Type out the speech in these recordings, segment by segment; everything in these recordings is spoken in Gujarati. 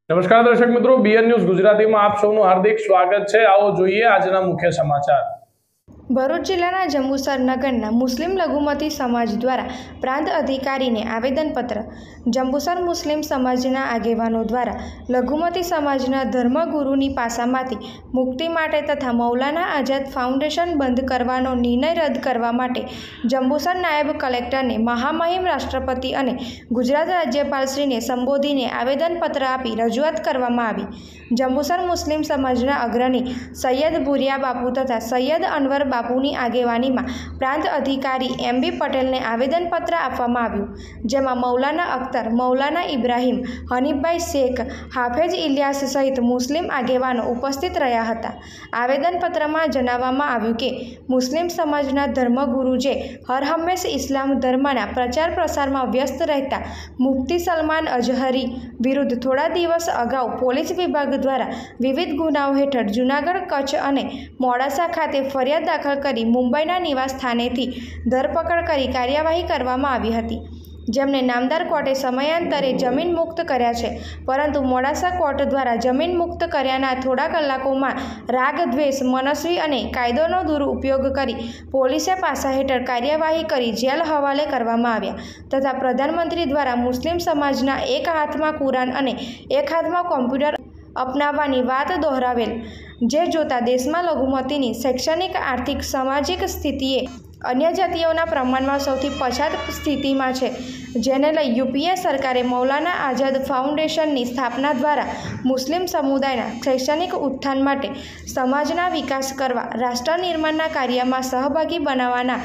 નમસ્કાર દર્શક મિત્રો, બીએન ન્યૂઝ ગુજરાતીમાં આપ સૌનું હાર્દિક સ્વાગત છે। આવો જોઈએ આજના મુખ્ય સમાચાર। ભરૂચ જિલ્લાના જંબુસર નગરના મુસ્લિમ લઘુમતી સમાજ દ્વારા પ્રાંત અધિકારીને આવેદનપત્ર। જંબુસર મુસ્લિમ સમાજના આગેવાનો દ્વારા લઘુમતી સમાજના ધર્મગુરુની પાસામાંથી મુક્તિ માટે તથા મૌલાના આઝાદ ફાઉન્ડેશન બંધ કરવાનો નિર્ણય રદ કરવા માટે જંબુસર નાયબ કલેક્ટરને મહામહિમ રાષ્ટ્રપતિ અને ગુજરાત રાજ્યપાલશ્રીને સંબોધીને આવેદનપત્ર આપી રજૂઆત કરવામાં આવી। જંબુસર મુસ્લિમ સમાજના અગ્રણી સૈયદ ભુરિયા બાપુ તથા સૈયદ અનવર બાપુની આગેવાનીમાં પ્રાંત અધિકારી એમ.બી. પટેલને આવેદનપત્ર આપવામાં આવ્યું, જેમાં મૌલાના અખ્તર, મૌલાના ઇબ્રાહીમ, હનીફભાઈ શેખ, હાફેજ ઇલિયાસ સહિત મુસ્લિમ આગેવાનો ઉપસ્થિત રહ્યા હતા। આવેદનપત્રમાં જણાવવામાં આવ્યું કે મુસ્લિમ સમાજના ધર્મગુરુ જે હરહંમેશ ઇસ્લામ ધર્મના પ્રચાર પ્રસારમાં વ્યસ્ત રહેતા મુફ્તી સલમાન અઝહરી વિરુદ્ધ થોડા દિવસ અગાઉ પોલીસ વિભાગ દ્વારા વિવિધ ગુનાઓ હેઠળ જૂનાગઢ, કચ્છ અને મોડાસા ખાતે ફરિયાદ દાખલ કરી મુંબઈના નિવાસ સ્થાનેથી ધરપકડ કરી કાર્યવાહી કરવામાં આવી હતી, જેમને નામદાર કોર્ટે સમયાંતરે જમીન મુક્ત કર્યા છે। પરંતુ મોડાસા કોર્ટ દ્વારા જમીન મુક્ત કર્યાના થોડા કલાકોમાં રાગ, દ્વેષ, મનસ્વી અને કાયદોનો દુરુપયોગ કરી પોલીસે પાસા હેઠળ કાર્યવાહી કરી જેલ હવાલે કરવામાં આવ્યા તથા પ્રધાનમંત્રી દ્વારા મુસ્લિમ સમાજના એક હાથમાં કુરાન અને એક હાથમાં કોમ્પ્યુટર અપનાવવાની વાત દોહરાવેલ, જે જોતા દેશમાં લઘુમતીની શૈક્ષણિક, આર્થિક, સામાજિક સ્થિતિએ અન્ય જાતિઓના પ્રમાણમાં સૌથી પછાત સ્થિતિમાં છે, જેને લઈ યુપીએ સરકારે મૌલાના આઝાદ ફાઉન્ડેશનની સ્થાપના દ્વારા મુસ્લિમ સમુદાયના શૈક્ષણિક ઉત્થાન માટે સમાજના વિકાસ કરવા, રાષ્ટ્ર નિર્માણના કાર્યમાં સહભાગી બનાવવાના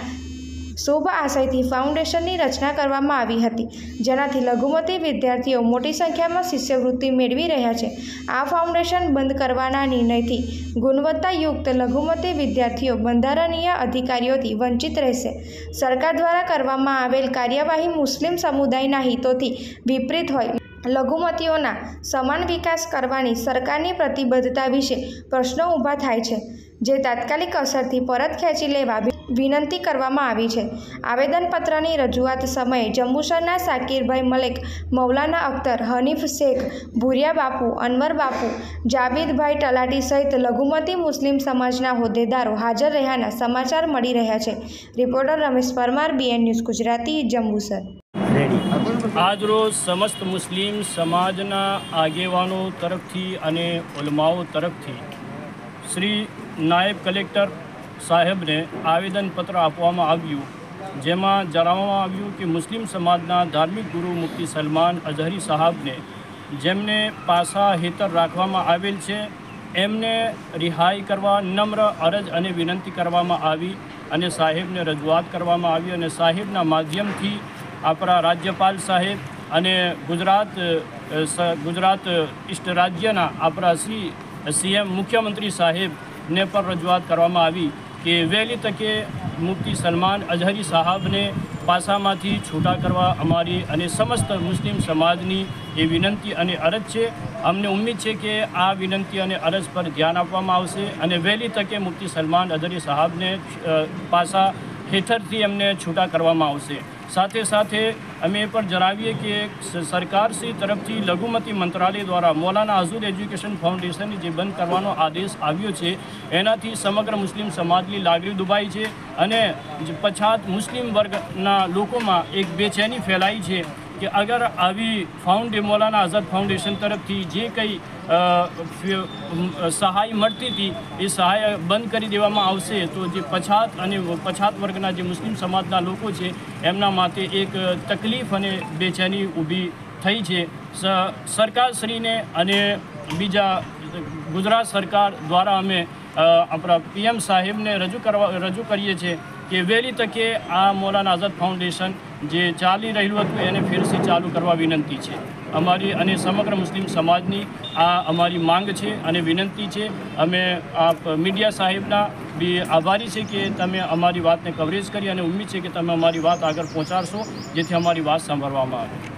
શુભ આશયથી ફાઉન્ડેશનની રચના કરવામાં આવી હતી, જેનાથી લઘુમતી વિદ્યાર્થીઓ મોટી સંખ્યામાં શિષ્યવૃત્તિ મેળવી રહ્યા છે। આ ફાઉન્ડેશન બંધ કરવાના નિર્ણયથી ગુણવત્તાયુક્ત લઘુમતી વિદ્યાર્થીઓ બંધારણીય અધિકારીઓથી વંચિત રહેશે। સરકાર દ્વારા કરવામાં આવેલ કાર્યવાહી મુસ્લિમ સમુદાયના હિતોથી વિપરીત હોય, લઘુમતીઓના સમાન વિકાસ કરવાની સરકારની પ્રતિબદ્ધતા વિશે પ્રશ્નો ઊભા થાય છે, જે તાત્કાલિક અસરથી પરત ખેંચી લેવા વિનંતી કરવામાં આવી છે। આવેદનપત્રની રજૂઆત સમયે જંબુસરના શાકીરભાઈ મલેક, મૌલાના અખ્તર, હનીફ શેખ, ભુરિયા બાપુ, અનવર બાપુ, જાબીદભાઈ તલાટી સહિત લઘુમતી મુસ્લિમ સમાજના હોદ્દેદારો હાજર રહ્યાના સમાચાર મળી રહ્યા છે। Reporter Ramesh Parmar, BN news Gujarati, Jambusar. આજરોજ સમસ્ત મુસ્લિમ સમાજના આગેવાનો તરફથી અને ઉલમાઓ તરફથી શ્રી નાયબ કલેક્ટર સાહેબને આવેદનપત્ર આપવામાં આવ્યું, જેમાં જણાવવામાં આવ્યું કે મુસ્લિમ સમાજના ધાર્મિક ગુરુ મુફ્તી સલમાન અઝહરી સાહેબને જેમને પાસા હેઠળ રાખવામાં આવેલ છે, એમને રિહાઈ કરવા નમ્ર અરજ અને વિનંતી કરવામાં આવી અને સાહેબને રજૂઆત કરવામાં આવી અને સાહેબના માધ્યમથી આપણા રાજ્યપાલ સાહેબ અને ગુજરાત ઇષ્ટ રાજ્યના આપણા સીએમ મુખ્યમંત્રી સાહેબને પણ રજૂઆત કરવામાં આવી કે વહેલી તકે મુફ્તી સલમાન અઝહરી સાહેબને પાસામાંથી છૂટા કરવા અમારી અને સમસ્ત મુસ્લિમ સમાજની એ વિનંતી અને અરજ છે। અમને ઉમ્મીદ છે કે આ વિનંતી અને અરજ પર ધ્યાન આપવામાં આવશે અને વહેલી તકે મુફ્તી સલમાન અઝહરી સાહેબને પાસા હેઠળથી એમને છૂટા કરવામાં આવશે। સાથે સાથે અમે એ પણ જણાવીએ કે સરકારશ્રી તરફથી લઘુમતી મંત્રાલય દ્વારા મૌલાના આઝાદ એજ્યુકેશન ફાઉન્ડેશનની જે બંધ કરવાનો આદેશ આવ્યો છે, એનાથી સમગ્ર મુસ્લિમ સમાજની લાગણી દુભાઈ છે અને પછાત મુસ્લિમ વર્ગના લોકોમાં એક બેચેની ફેલાઈ છે કે અગર આવી મૌલાના આઝાદ ફાઉન્ડેશન તરફથી જે કંઈ સહાય મળતી હતી એ સહાય બંધ કરી દેવામાં આવશે તો જે પછાત વર્ગના જે મુસ્લિમ સમાજના લોકો છે એમના માટે એક તકલીફ અને બેચેની ઊભી થઈ છે। સરકારશ્રીને અને બીજા ગુજરાત સરકાર દ્વારા અમે આપણા પીએમ સાહેબને રજૂ કરીએ છીએ કે વહેલી તકે આ મૌલાના આઝાદ ફાઉન્ડેશન જે ચાલી રહ્યું હતું એને ફેરથી ચાલુ કરવા વિનંતી છે અમારી અને સમગ્ર મુસ્લિમ સમાજની આ અમારી માંગ છે અને વિનંતી છે। અમે આપ મીડિયા સાહેબના બી આભારી છે કે તમે અમારી વાતને કવરેજ કરી અને ઉમ્મીદ છે કે તમે અમારી વાત આગળ પહોંચાડશો, જેથી અમારી વાત સાંભળવામાં આવે।